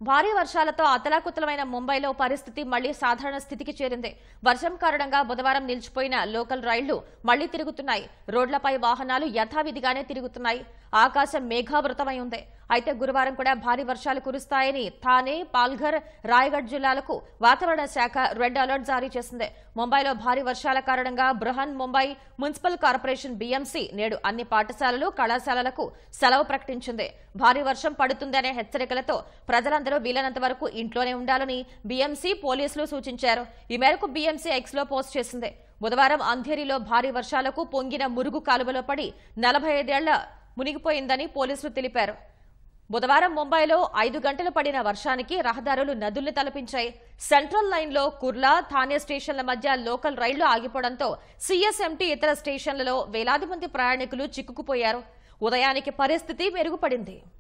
భారీ వర్షాలతో అతలాకుతలమైన ముంబైలో పరిస్థితి మళ్లీ సాధారణ స్థితికి చేరింది. వర్షం కారణంగా బుధవారం నిలిచిపోయిన లోకల్ రైళ్లు మళ్లీ తిరుగుతున్నాయి. రోడ్లపై వాహనాలు యథావిధిగానే తిరుగుతున్నాయి. ఆకాశం మేఘావృతమై ఉంది. అయితే గురువారం కూడా భారీ వర్షాలు కురుస్తాయని థానే, పాల్ఘర్, రాయగఢ్ జిల్లాలకు వాతావరణ శాఖ రెడ్ అలర్ట్ జారీ చేసింది. ముంబైలో భారీ వర్షాల కారణంగా Brihanmumbai municipal corporation BMC నేడు అన్ని పాఠశాలలు, కళాశాలలకు సెలవు ప్రకటించింది. భారీ వర్షం పడుతుందనే హెచ్చరికలతో ప్రజలందరూ వీలైనంత వరకు ఇంట్లోనే ఉండాలని బీఎంసీ పోలీసులు సూచించారు. ఈ మేరకు బీఎంసీ ఎక్స్ లో పోస్ట్ చేసింది. బుధవారం అంధేరిలో భారీ వర్షాలకు పొంగిన మురుగు కాలువలో పడి 45 ఏళ్ల మునిగిపోయిందని పోలీసులు తెలిపారు. బుధవారం ముంబైలో 5 గంటలు పడిన వర్షానికి రహదారులు నదుల్ని తలపించాయి. సెంట్రల్ లైన్లో కుర్లా, థానే స్టేషన్ల మధ్య లోకల్ రైళ్లు ఆగిపోవడంతో సీఎస్ఎంటీ ఇతర స్టేషన్లలో వేలాది మంది ప్రయాణికులు చిక్కుకుపోయారు. ఉదయానికి పరిస్థితి మెరుగుపడింది.